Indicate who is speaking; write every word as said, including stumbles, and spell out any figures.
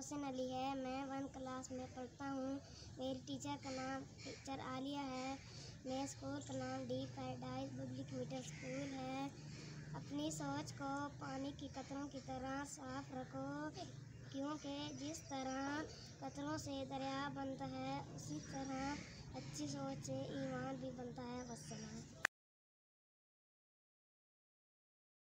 Speaker 1: मोहसिन अली है। मैं one class में पढ़ता हूँ। मेरी टीचर का नाम टीचर आलिया है। मेरे स्कूल का नाम D paradise public middle school है। अपनी सोच को पानी की कतरों की तरह साफ रखो, क्योंकि जिस तरह कतरों से दरिया बनता है उसी तरह अच्छी सोच से ईमान भी बनता है। वस्सलाम।